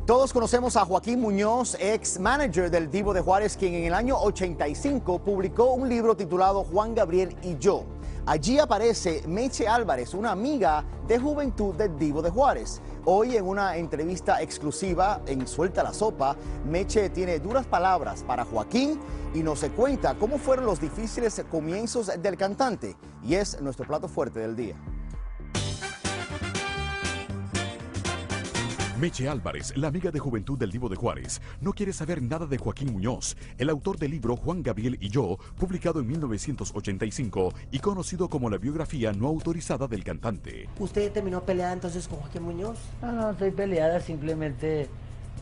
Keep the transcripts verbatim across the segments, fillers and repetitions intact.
Todos conocemos a Joaquín Muñoz, ex manager del Divo de Juárez, quien en el año ochenta y cinco publicó un libro titulado Juan Gabriel y yo. Allí aparece Meche Álvarez, una amiga de juventud del Divo de Juárez. Hoy en una entrevista exclusiva en Suelta la Sopa, Meche tiene duras palabras para Joaquín y nos cuenta cómo fueron los difíciles comienzos del cantante. Y es nuestro plato fuerte del día. Meche Álvarez, la amiga de juventud del Divo de Juárez, no quiere saber nada de Joaquín Muñoz, el autor del libro Juan Gabriel y yo, publicado en mil novecientos ochenta y cinco y conocido como la biografía no autorizada del cantante. ¿Usted terminó peleada entonces con Joaquín Muñoz? No, no estoy peleada, simplemente eh,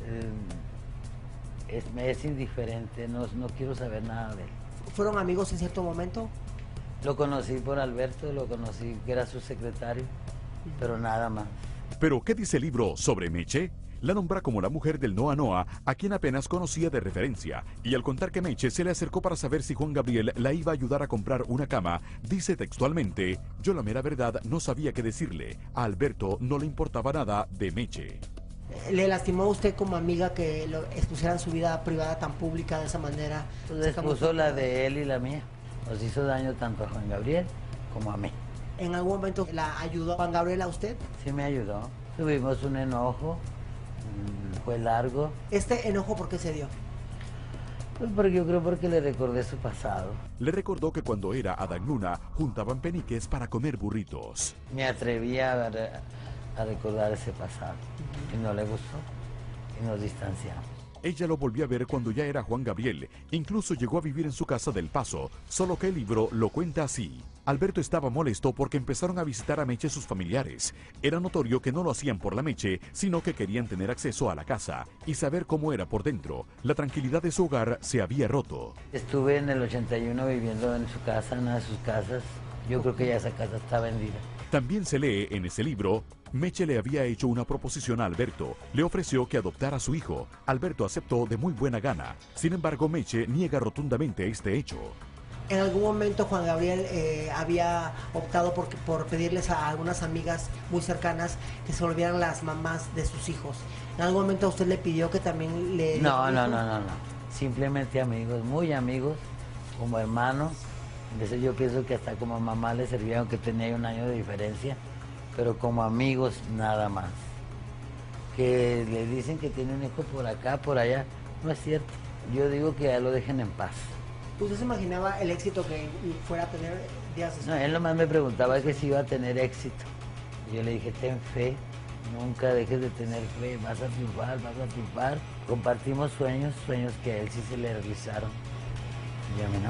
es, me es indiferente, no, no quiero saber nada de él. ¿Fueron amigos en cierto momento? Lo conocí por Alberto, lo conocí que era su secretario, pero nada más. ¿Pero qué dice el libro sobre Meche? La nombra como la mujer del Noa Noa, a quien apenas conocía de referencia. Y al contar que Meche se le acercó para saber si Juan Gabriel la iba a ayudar a comprar una cama, dice textualmente: yo la mera verdad no sabía qué decirle. A Alberto no le importaba nada de Meche. ¿Le lastimó a usted como amiga que lo expusieran su vida privada tan pública de esa manera? Pues expuso la de él y la mía. Nos hizo daño tanto a Juan Gabriel como a mí. ¿En algún momento la ayudó Juan Gabriel a usted? Sí me ayudó. Tuvimos un enojo, fue largo. ¿Este enojo por qué se dio? Pues porque yo creo porque le recordé su pasado. Le recordó que cuando era Adán Luna, juntaban peniques para comer burritos. Me atreví a, a recordar ese pasado y no le gustó y nos distanciamos. Ella lo volvió a ver cuando ya era Juan Gabriel, incluso llegó a vivir en su casa del Paso, solo que el libro lo cuenta así. Alberto estaba molesto porque empezaron a visitar a Meche sus familiares. Era notorio que no lo hacían por la Meche, sino que querían tener acceso a la casa y saber cómo era por dentro. La tranquilidad de su hogar se había roto. Estuve en el ochenta y uno viviendo en su casa, en una de sus casas. Yo creo que ya esa casa está vendida. También se lee en ese libro: Meche le había hecho una proposición a Alberto, le ofreció que adoptara a su hijo. Alberto aceptó de muy buena gana. Sin embargo, Meche niega rotundamente este hecho. ¿En algún momento Juan Gabriel eh, había optado por, por pedirles a algunas amigas muy cercanas que se volvieran las mamás de sus hijos? ¿En algún momento a usted le pidió que también le... No, no, no, no, no. Simplemente amigos, muy amigos, como hermanos. Entonces yo pienso que hasta como mamá le servía, aunque tenía un año de diferencia, pero como amigos nada más. Que le dicen que tiene un hijo por acá, por allá, no es cierto. Yo digo que ya lo dejen en paz. ¿Usted se imaginaba el éxito que fuera a tener días después? No, él nomás me preguntaba que si iba a tener éxito. Y yo le dije, ten fe, nunca dejes de tener fe, vas a triunfar, vas a triunfar. Compartimos sueños, sueños que a él sí se le realizaron. Y a mí no.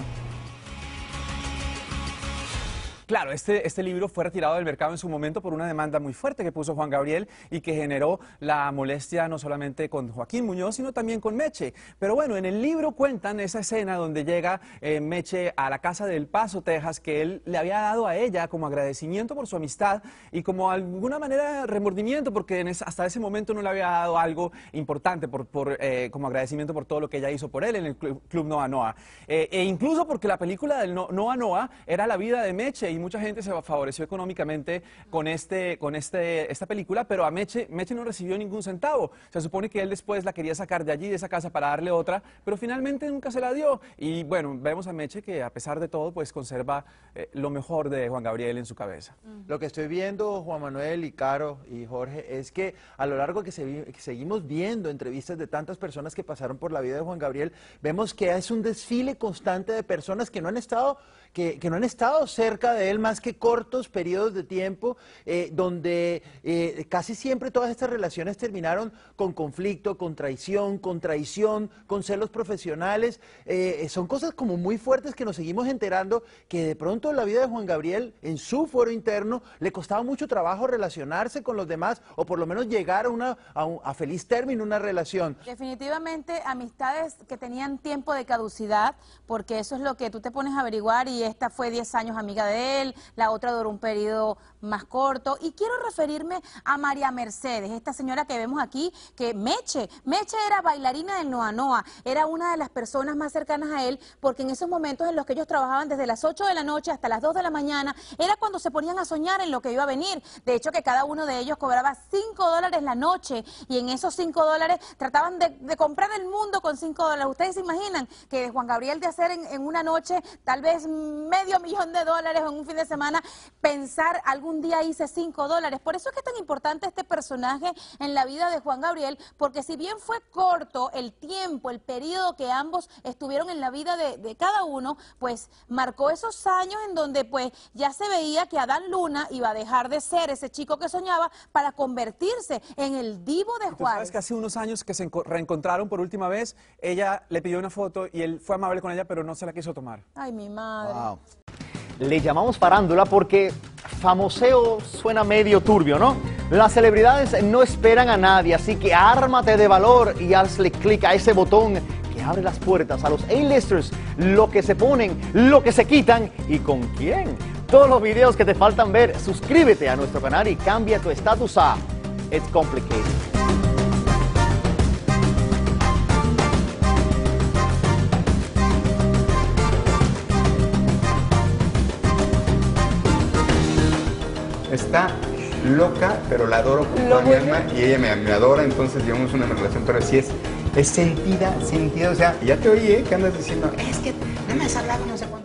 Claro, este, este libro fue retirado del mercado en su momento por una demanda muy fuerte que puso Juan Gabriel y que generó la molestia no solamente con Joaquín Muñoz, sino también con Meche. Pero bueno, en el libro cuentan esa escena donde llega eh, Meche a la casa del Paso, Texas, que él le había dado a ella como agradecimiento por su amistad y como alguna manera remordimiento, porque en ese, hasta ese momento no le había dado algo importante por, por, eh, como agradecimiento por todo lo que ella hizo por él en el Club, club Noa Noa. Eh, e incluso porque la película del no, Noa Noa era la vida de Meche, y mucha gente se favoreció económicamente con, este, con este, esta película, pero a Meche, Meche no recibió ningún centavo. Se supone que él después la quería sacar de allí, de esa casa, para darle otra, pero finalmente nunca se la dio. Y bueno, vemos a Meche que a pesar de todo, pues conserva eh, lo mejor de Juan Gabriel en su cabeza. Lo que estoy viendo, Juan Manuel y Caro y Jorge, es que a lo largo que, se, que seguimos viendo entrevistas de tantas personas que pasaron por la vida de Juan Gabriel, vemos que es un desfile constante de personas que no han estado, que, que no han estado cerca de él más que cortos periodos de tiempo, eh, donde eh, casi siempre todas estas relaciones terminaron con conflicto, con traición, con traición, con celos profesionales. Eh, son cosas como muy fuertes que nos seguimos enterando, que de pronto en la vida de Juan Gabriel, en su fuero interno, le costaba mucho trabajo relacionarse con los demás, o por lo menos llegar a, una, a, un, a feliz término una relación. Definitivamente amistades que tenían tiempo de caducidad, porque eso es lo que tú te pones a averiguar, y esta fue diez años amiga de Gabriel, la otra duró un periodo más corto. Y quiero referirme a María Mercedes, esta señora que vemos aquí, que Meche, Meche era bailarina del Noa Noa, era una de las personas más cercanas a él, porque en esos momentos en los que ellos trabajaban desde las ocho de la noche hasta las dos de la mañana, era cuando se ponían a soñar en lo que iba a venir. De hecho, que cada uno de ellos cobraba cinco dólares la noche, y en esos cinco dólares trataban de, de comprar el mundo con cinco dólares. Ustedes se imaginan que de Juan Gabriel de hacer en, en una noche tal vez medio millón de dólares en un fin de semana, pensar algún día hice cinco dólares. Por eso es que es tan importante este personaje en la vida de Juan Gabriel, porque si bien fue corto el tiempo, el periodo que ambos estuvieron en la vida de, de cada uno, pues marcó esos años en donde pues ya se veía que Adán Luna iba a dejar de ser ese chico que soñaba para convertirse en el divo de ¿Tú Juárez? sabes que hace unos años que se reencontraron por última vez, ella le pidió una foto y él fue amable con ella, pero no se la quiso tomar? Ay, mi madre. Wow. Le llamamos farándula porque famoseo suena medio turbio, ¿no? Las celebridades no esperan a nadie, así que ármate de valor y hazle clic a ese botón que abre las puertas a los A-listers, lo que se ponen, lo que se quitan y con quién. Todos los videos que te faltan ver, suscríbete a nuestro canal y cambia tu estatus a It's Complicated. Está loca, pero la adoro con toda mi alma y ella me, me adora, entonces llevamos una relación, pero sí es, es sentida, sentida, o sea, ya te oí, ¿eh? Que andas diciendo, es que no me has hablado, no sé cuándo.